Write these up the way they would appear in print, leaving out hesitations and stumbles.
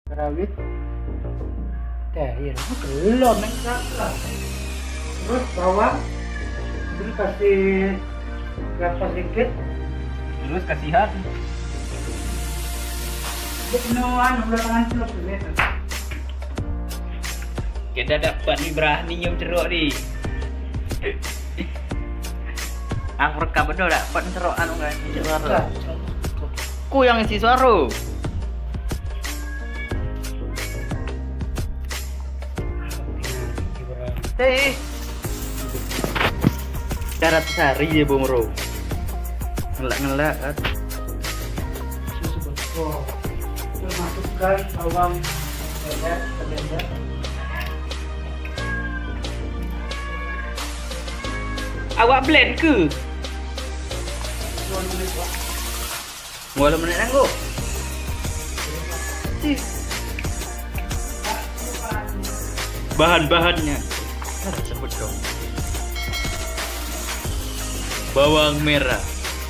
rawit teh ya belum enggak. Terus bawang terus kasih berapa sedikit, Terus kasihan. nuan belakangan celok gitu. Kita dapat nih berani nyium ceruk nih. Aku rekam betul dapat ceruk anu kan suara. Ku yang isi suara. Hei. Darat sari ya Bung Ro. Ngelak-ngelak kan. Susu bosco. Terus masukkan bawang merah, Awak blend ke? Boleh menit nanggo. Bahan-bahannya. Sebut dong. Bawang merah.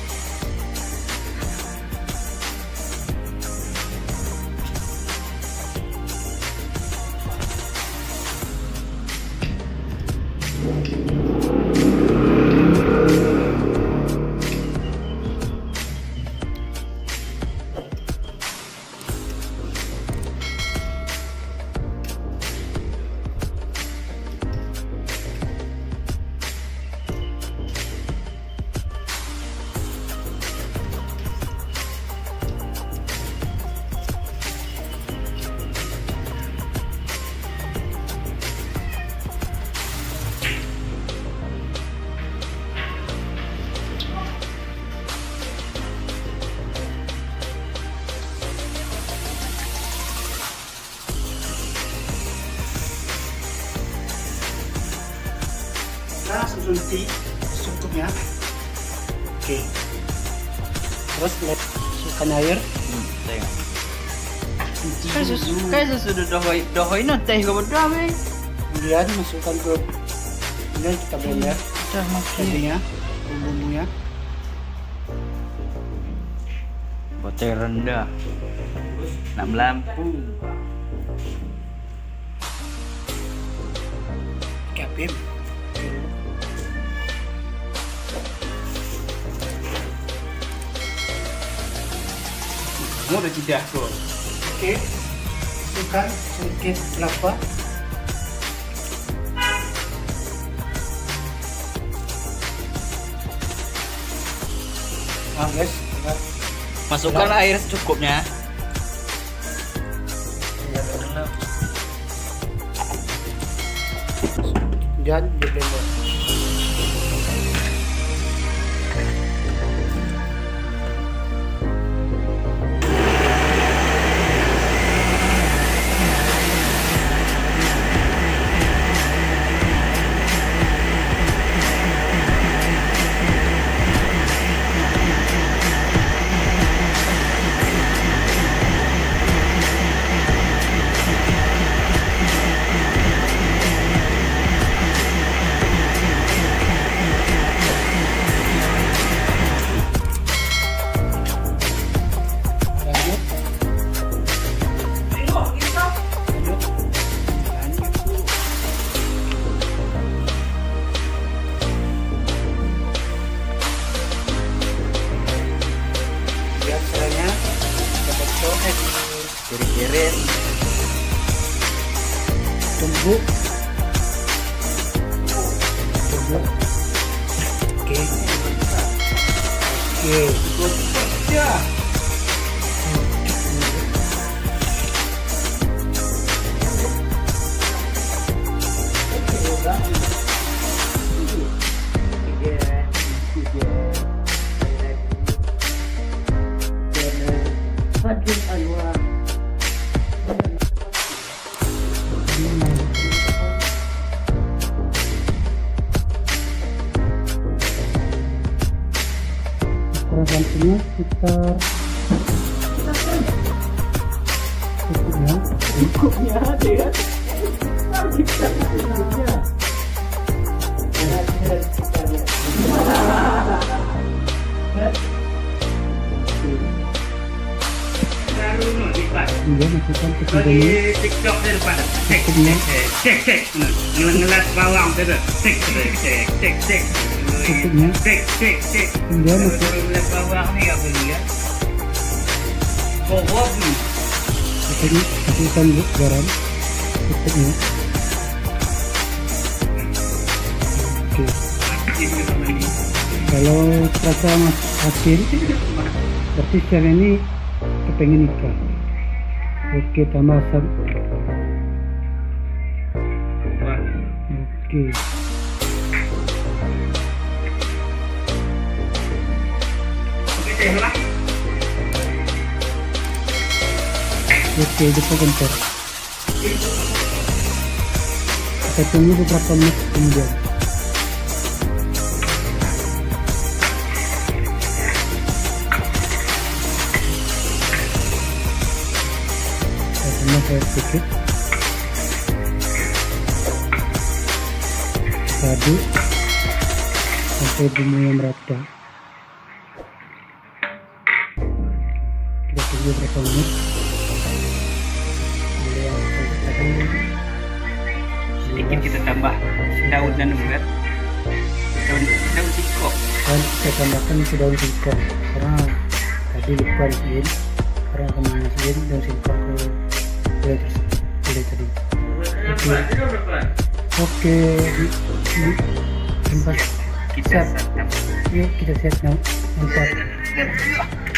langsung suntik cukupnya. Oke. Terus masukkan air. Kayak sudah dohoi teh ke berdua weh. Kemudian masukkan ke, kemudian kita blender Udah makin. jadinya bumbunya. Bote rendah. 6 lampu. Kapim. Mau udah tidak kok. Oke. Masukkan sedikit kelapa. Nah guys, kita Masukkan air secukupnya. kemudian di blender. Kirim-kirim. Tumbuk. Oke. Ya. Gantinya sekitar cukupnya dia Kemudian masukkan tepung Bagi demi TikTok di depan. Cek, Tepungnya. cek, cek. Ngelas bawang tu. Cek, cek, cek, cek. tepungnya. Cek, cek, cek. Kemudian masuk Ngelas bawang ni apa ni ya? Kokoh ni. tepung, masukkan garam tepungnya. Oke. Ini apa ni? Kalau terasa asin, berarti siang ini kepengen ikan. Oke, tambah asam. Oke. Okey, teh lah. Oke, kita gentar. Kita tunggu beberapa menit kemudian. Tambah air sedikit, aduk sampai bumbunya merata. Kita tunggu berapa menit. Sedikit kita tambah daun dan ulat. Daun singkong. Dan kita tambahkan ke daun singkong karena tadi lupa masukin, karena akan masukin daun singkong ke gulai tadi. Oke, tempat Kita siap. Yuk kita siap, mantap.